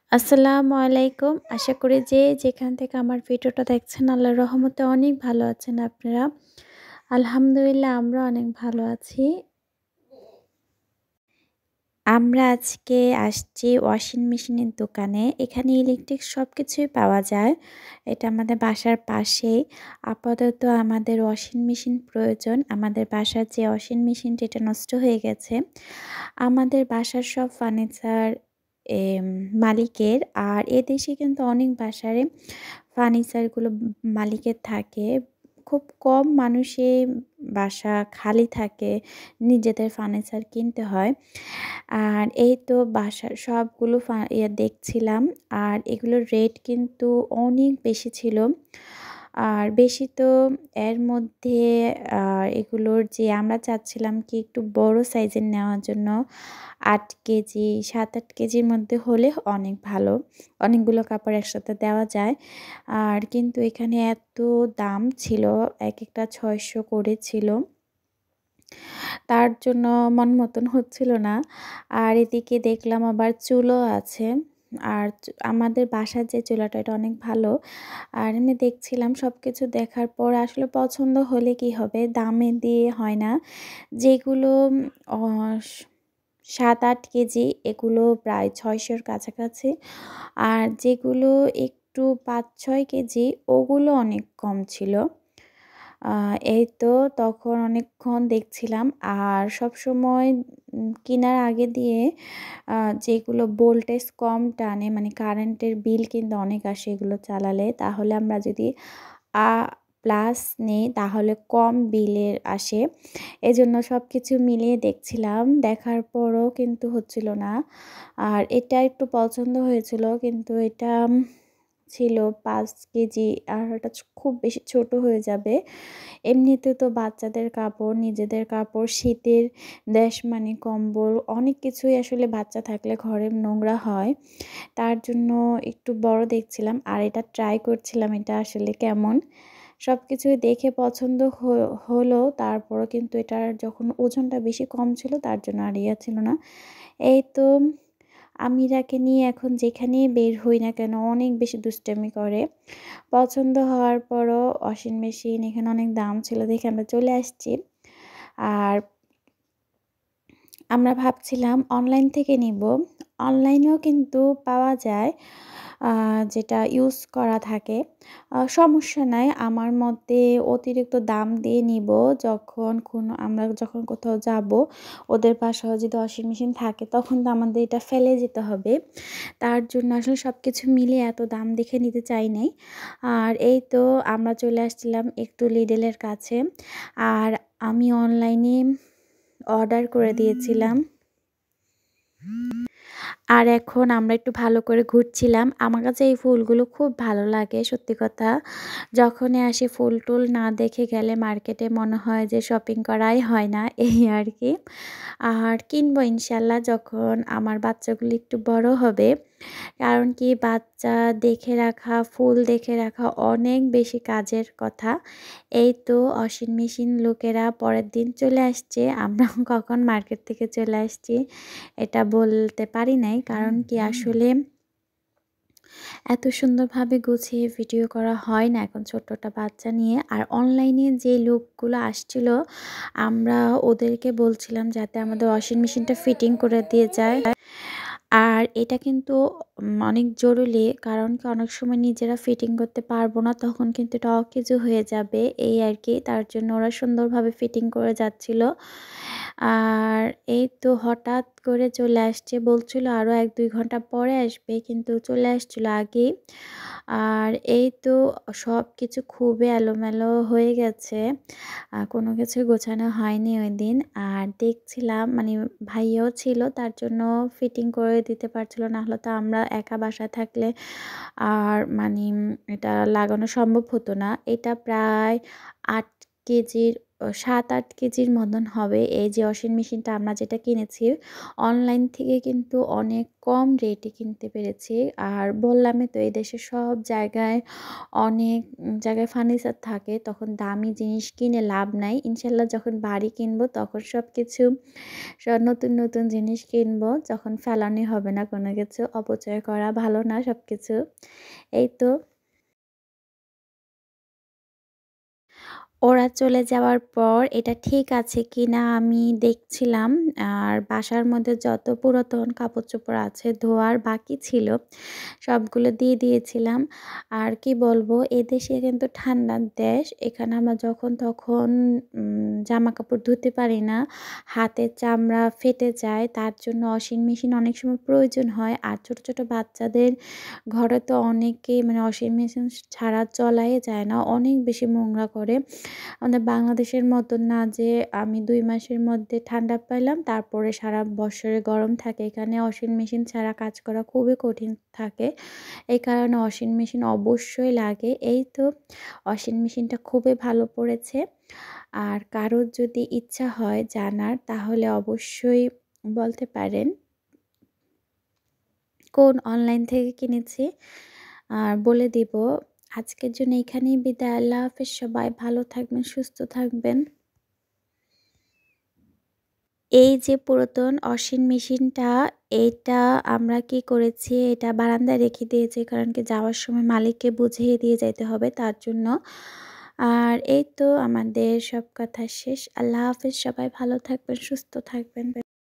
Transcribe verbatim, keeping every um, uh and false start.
আসসালামু আলাইকুম। আশা করি যে যেখান থেকে আমার ভিডিওটা দেখছেন আল্লাহর রহমতে অনেক ভালো আছেন আপনারা। আলহামদুলিল্লাহ আমরা অনেক ভালো আছি। আমরা আজকে আসছি ওয়াশিং মেশিনের দোকানে। এখানে ইলেকট্রিক সবকিছুই পাওয়া যায়। এটা আমাদের বাসার পাশেই। আপাতত আমাদের ওয়াশিং মেশিন প্রয়োজন। আমাদের বাসার যে ওয়াশিং মেশিনটা এটা নষ্ট হয়ে গেছে। আমাদের বাসার সব ফার্নিচার এম মালিকের। আর এদেশে কিন্তু অনেক বাসারে ফার্নিচারগুলো মালিকের থাকে। খুব কম মানুষই বাসা খালি থাকে, নিজেদের ফার্নিচার কিনতে হয়। আর এই তো বাসার সবগুলো ফা ইয়ে দেখছিলাম। আর এগুলোর রেট কিন্তু অনেক বেশি ছিল। আর বেশি তো এর মধ্যে আ এগুলোর যে আমরা চাচ্ছিলাম কি একটু বড় সাইজের নেওয়ার জন্য আট কেজি সাত আট কেজির মধ্যে হলে অনেক ভালো। অনেকগুলো কাপড় একসাথে দেওয়া যায়। আর কিন্তু এখানে এত দাম ছিল, একেকটা ছয়শো করে ছিল। তার জন্য মন মতন হচ্ছিল না। আর এদিকে দেখলাম আবার চুলও আছে। আর চ আমাদের বাসার যে চুলাটা এটা অনেক ভালো। আর এমনি দেখছিলাম সবকিছু দেখার পর আসলে পছন্দ হলে কি হবে, দামে দিয়ে হয় না। যেগুলো অ সাত আট কেজি এগুলো প্রায় ছয়শোর কাছাকাছি। আর যেগুলো একটু পাঁচ ছয় কেজি ওগুলো অনেক কম ছিল। আ এই তো তখন অনেকক্ষণ দেখছিলাম। আর সবসময় উম কিনার আগে দিয়ে আ যেগুলো ভোল্টেজ কম টানে, মানে কারেন্টের বিল কিন্তু অনেক আসে এগুলো চালালে। তাহলে আমরা যদি আ প্লাস নেই তাহলে কম বিলের আসে। এজন্য সবকিছু মিলিয়ে দেখছিলাম। দেখার পরও কিন্তু হচ্ছিল না। আর এটা একটু পছন্দ হয়েছিল, কিন্তু এটা ছিল পাঁচ কেজি। আর এটা ছ খুব বেশি ছোট হয়ে যাবে। এমনিতে তো বাচ্চাদের কাপড়, নিজেদের কাপড়, শীতের দেশমানি কম্বল অনেক কিছুই আসলে বাচ্চা থাকলে ঘরে নোংরা হয়। তার জন্য একটু বড় দেখছিলাম। আর এটা ট্রাই করছিলাম এটা আসলে কেমন। সবকিছুই দেখে পছন্দ হ হলো। তারপরও কিন্তু এটার যখন ওজনটা বেশি কম ছিল তার জন্য আর ইয়া ছিল না। এই তো আমিরাকে নিয়ে এখন যেখানেই বের হই না কেন অনেক বেশি দুষ্টামি করে। পছন্দ হওয়ার পরও ওয়াশিং মেশিন এখানে অনেক দাম ছিল দেখে আমরা চলে আসছি। আর আমরা ভাবছিলাম অনলাইন থেকে নিব। অনলাইনেও কিন্তু পাওয়া যায়, আ যেটা ইউজ করা থাকে। আ সমস্যা নাই। আমার মতে অতিরিক্ত দাম দিয়ে নিব যখন কোনো আমরা যখন কোথাও যাব, ওদের বাসায়ও যদি ওয়াশিং মেশিন থাকে তখন তো আমাদের এটা ফেলে যেতে হবে। তার জন্য আসলে সবকিছু মিলিয়ে এত দাম দেখে নিতে চাই নাই। আর এই তো আমরা চলে আসছিলাম একটু লিডেলের কাছে। আর আমি অনলাইনে অর্ডার করে দিয়েছিলাম। আর এখন আমরা একটু ভালো করে ঘুরছিলাম। আমার কাছে এই ফুলগুলো খুব ভালো লাগে সত্যি কথা। যখনই আসি ফুল-টুল না দেখে গেলে মার্কেটে মনে হয় যে শপিং করাই হয় না, এই আর কি। আর কিনবো ইনশাল্লাহ যখন আমার বাচ্চাগুলো একটু বড় হবে। কারণ কি বাচ্চা দেখে রাখা, ফুল দেখে রাখা অনেক বেশি কাজের কথা। এই তো ওয়াশিং মেশিন লোকেরা পরের দিন চলে আসছে। আমরা কখন মার্কেট থেকে চলে আসছি এটা বলতে পারি নাই। কারণ কি আসলে এত সুন্দরভাবে গুছিয়ে ভিডিও করা হয় না এখন ছোট্ট বাচ্চা নিয়ে। আর অনলাইনে যে লোকগুলো আসছিল আমরা ওদেরকে বলছিলাম যাতে আমাদের ওয়াশিং মেশিনটা ফিটিং করে দিয়ে যায়। আর এটা কিন্তু উম অনেক জরুরি। কারণ কি অনেক সময় নিজেরা ফিটিং করতে পারবো না, তখন কিন্তু এটা অকেজো হয়ে যাবে এই আর কি। তার জন্য ওরা সুন্দরভাবে ফিটিং করে যাচ্ছিল। আর এই তো হঠাৎ করে চলে আসছে, বলছিল আরও এক দুই ঘন্টা পরে আসবে কিন্তু চলে আসছিল আগেই। আর এই তো সবকিছু খুবই এলোমেলো হয়ে গেছে। আ কোনো কিছুই গোছানো হয়নি ওইদিন। আর দেখছিলাম মানে ভাইয়াও ছিল তার জন্য ফিটিং করে দিতে পারছিল না। হলে তো আমরা একা বাসায় থাকলে আর মানে এটা লাগানো সম্ভব হতো না। এটা প্রায় আট কেজির সাত আট কেজির মতন হবে। এই যে ওয়াশিং মেশিনটা আমরা যেটা কিনেছি অনলাইন থেকে কিন্তু অনেক কম রেটে কিনতে পেরেছি। আর বললামই তো এই দেশে সব জায়গায় অনেক জায়গায় ফার্নিচার থাকে, তখন দামি জিনিস কিনে লাভ নাই। ইনশাল্লাহ যখন বাড়ি কিনবো তখন সব কিছু সব নতুন নতুন জিনিস কিনবো, যখন ফেলানি হবে না কোনো কিছু, অপচয় করা ভালো না সব কিছু। এই তো ওরা চলে যাওয়ার পর এটা ঠিক আছে কিনা আমি দেখছিলাম। আর বাসার মধ্যে যত পুরাতন কাপড়-চোপড় আছে ধোয়ার বাকি ছিল সবগুলো দিয়ে দিয়েছিলাম। আর কি বলবো, এদেশে কিন্তু ঠান্ডার দেশ। এখানে আমরা যখন তখন উম জামাকাপড় ধুতে পারি না। হাতের চামড়া ফেটে যায়। তার জন্য ওয়াশিং মেশিন অনেক সময় প্রয়োজন হয়। আর ছোট, ছোট বাচ্চাদের ঘরে তো অনেকেই মানে ওয়াশিং মেশিন ছাড়া চলাই যায় না। অনেক বেশি নোংরা করে। আমাদের বাংলাদেশের মতন না যে আমি দুই মাসের মধ্যে ঠান্ডা পাইলাম, তারপরে সারা বছরে গরম থাকে। এখানে ওয়াশিং মেশিন ছাড়া কাজ করা খুবই কঠিন থাকে। এই কারণে ওয়াশিং মেশিন অবশ্যই লাগে। এই তো ওয়াশিং মেশিনটা খুবই ভালো পড়েছে। আর কারোর যদি ইচ্ছা হয় জানার তাহলে অবশ্যই বলতে পারেন কোন অনলাইন থেকে কিনেছি আর বলে দিব। আজকের জন্য এখানেই বিদায়। আল্লাহ হাফেজ। সবাই ভালো থাকবেন, সুস্থ থাকবেন। এই যে পুরাতন ওয়াশিং মেশিনটা, এইটা আমরা কি করেছি, এটা বারান্দায় রেখে দিয়েছি কারণ কি যাওয়ার সময় মালিককে বুঝিয়ে দিয়ে যাইতে হবে তার জন্য। আর এই তো আমাদের সব কথা শেষ। আল্লাহ হাফেজ। সবাই ভালো থাকবেন, সুস্থ থাকবেন।